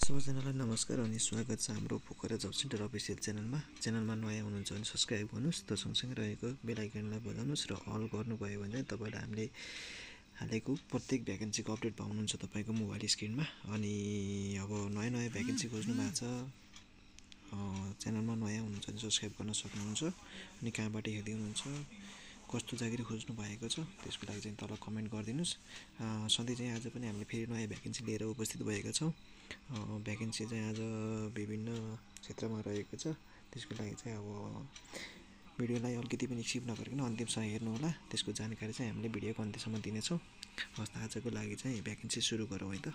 सबैजनालाई नमस्कार अनि स्वागत छ हाम्रो पोखरा जब सेन्टर अफिसियल च्यानलमा नयाँ हुनुहुन्छ भने सब्स्क्राइब गर्नुहोस् र सँगसँगै रहेको बेल आइकनलाई बजाउनुहोस् र अल गर्नुभयो भने चाहिँ तपाईँलाई हामीले हालेको प्रत्येक भ्याकेन्सीको अपडेट पाउनुहुन्छ तपाईँको मोबाइल स्क्रिनमा। अनि अब नयाँ नयाँ भ्याकेन्सी खोज्नु भएको छ, च्यानलमा नयाँ हुनुहुन्छ भने सब्स्क्राइब गर्न सक्नुहुन्छ। अनि कहाँबाट हेर्दै हुनुहुन्छ, कस्तो जागिर खोज्नु भएको छ त्यसको लागि चाहिँ तल कमेन्ट गरिदिनुहोस्। सधैँ चाहिँ आज पनि हामीले फेरि नयाँ भ्याकेन्सी लिएर उपस्थित भएका छौँ। भ्याकेन्सी चाहिँ आज विभिन्न क्षेत्रमा रहेको छ। त्यसको लागि चाहिँ अब भिडियोलाई अलिकति पनि स्किप नगरिकन अन्तिमसम्म हेर्नुहोला। त्यसको जानकारी चाहिँ हामीले भिडियोको अन्त्यसम्म दिनेछौँ। हस्, आजको लागि चाहिँ भ्याकेन्सी सुरु गरौँ है त।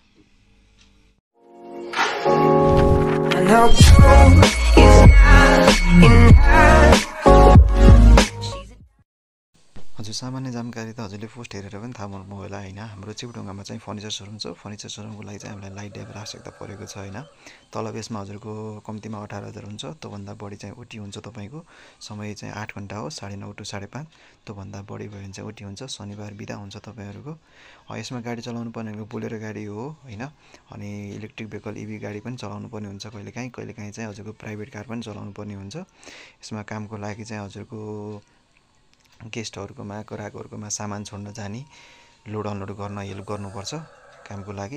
हजुर, सामान्य जानकारी त हजुरले पोस्ट हेरेर पनि थाहा पाउनु होला होइन। हाम्रो चिपडुङ्गामा चाहिँ फर्निचर सोरुम छ। फर्निचर सोरुमको लागि चाहिँ हामीलाई लाइट ड्राइभर आवश्यकता परेको छ होइन। तल बेसमा हजुरको कम्तीमा 18,000 हुन्छ। त्योभन्दा बढी चाहिँ ओटी हुन्छ। तपाईँको समय चाहिँ 8 घन्टा हो, 9:30 to 5:30। त्योभन्दा बढी भयो भने चाहिँ ओटी हुन्छ। शनिबार बिदा हुन्छ तपाईँहरूको। यसमा गाडी चलाउनु पर्ने बोलेरो गाडी हो होइन। अनि इलेक्ट्रिक भेहिकल इभी गाडी पनि चलाउनु पर्ने हुन्छ कहिलेकाहीँ चाहिँ हजुरको प्राइभेट कार पनि चलाउनु पर्ने हुन्छ। यसमा कामको लागि चाहिँ हजुरको गेस्टहरूकोमा ग्राहकहरूकोमा सामान छोड्न जाने, लोड अनलोड गर्न हेल्प गर्नुपर्छ कामको लागि।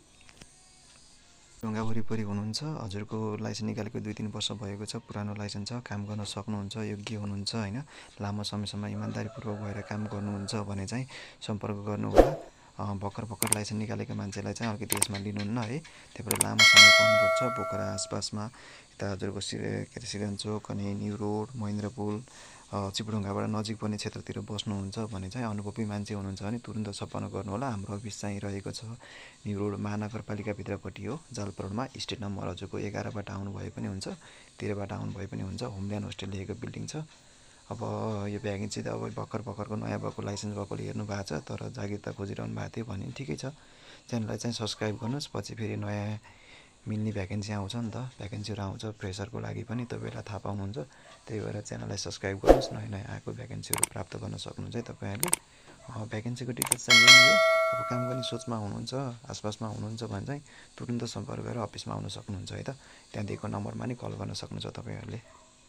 ढुङ्गा वरिपरि हुनुहुन्छ, हजुरको लाइसेन्स निकालेको 2-3 वर्ष भएको छ, पुरानो लाइसेन्स छ, काम गर्न सक्नुहुन्छ, योग्य हुनुहुन्छ होइन, लामो समयसम्म इमान्दारीपूर्वक भएर काम गर्नुहुन्छ भने चाहिँ सम्पर्क गर्नुहोला। भर्खर लाइसेन्स निकालेको मान्छेलाई चाहिँ अलिकति यसमा लिनुहुन्न है। त्यही भएर लामो समयको अनुभव छ। पोखरा आसपासमा यता हजुरको सिरियन चोक अनि न्यू रोड, महेन्द्र पुल, चिपडुङ्गाबाट नजिक पर्ने क्षेत्रतिर बस्नुहुन्छ भने चाहिँ अनुभवी मान्छे हुनुहुन्छ भने तुरुन्त सम्पर्क गर्नुहोला। हाम्रो अफिस चाहिँ रहेको छ न्यू रोड महानगरपालिकाभित्रपट्टि हो, जालपरोडमा। स्टेट नम्बर हजुरको 11बाट आउनुभए पनि हुन्छ, 13बाट आउनुभए पनि हुन्छ। होमल्यान्ड होस्टेल लेखेको बिल्डिङ छ। अब यो भ्याकेन्सी त अब भर्खरको नयाँ भएको लाइसेन्स भएकोले हेर्नु भएको छ, तर जागिर त खोजिरहनु भएको थियो भने ठिकै छ। च्यानललाई चाहिँ सब्सक्राइब गर्नुहोस्, पछि फेरि नयाँ मिल्ने भ्याकेन्सी आउँछ नि त, भ्याकेन्सीहरू आउँछ फ्रेसरको लागि पनि, तपाईँलाई थाहा पाउनुहुन्छ। त्यही भएर च्यानललाई सब्सक्राइब गर्नुहोस्, नयाँ आएको भ्याकेन्सीहरू प्राप्त गर्न सक्नुहुन्छ है तपाईँहरूले। भ्याकेन्सीको डिटेल्स चाहिँ यही हो। अब काम गर्ने सोचमा हुनुहुन्छ, आसपासमा हुनुहुन्छ भने चाहिँ तुरुन्त सम्पर्क गरेर अफिसमा आउन सक्नुहुन्छ है त। त्यहाँ दिएको नम्बरमा नि कल गर्न सक्नुहुन्छ तपाईँहरूले।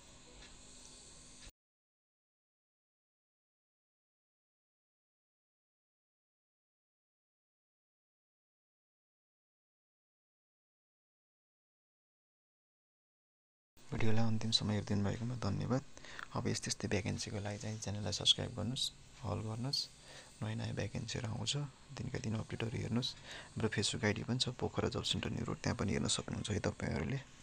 भिडियोलाई अन्तिमसम्म हेरिदिनु भएकोमा धन्यवाद। अब यस्तै भ्याकेन्सीको लागि चाहिँ च्यानललाई सब्सक्राइब गर्नुहोस्, हल गर्नुहोस्। नयाँ भ्याकेन्सीहरू आउँछ, दिनका दिन अपडेटहरू हेर्नुहोस्। हाम्रो फेसबुक आइडी पनि छ, Pokhara job centre New Road, त्यहाँ पनि हेर्न सक्नुहुन्छ है तपाईँहरूले।